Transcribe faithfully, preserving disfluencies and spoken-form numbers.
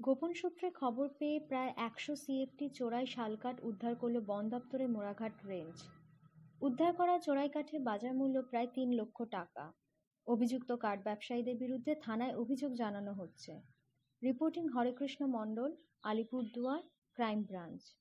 গোপন সূত্রে খবর পেয়ে প্রায় একশো সিএফটি চোরাই শালকাঠ উদ্ধার করল বন দপ্তরের মোড়াঘাট রেঞ্জ। উদ্ধার করা চোরাই কাঠের বাজার মূল্য প্রায় তিন লক্ষ টাকা। অভিযুক্ত কাঠ ব্যবসায়ীদের বিরুদ্ধে থানায় অভিযোগ জানানো হচ্ছে। Reporting Harekrishna Mondal, Alipurduar, crime branch.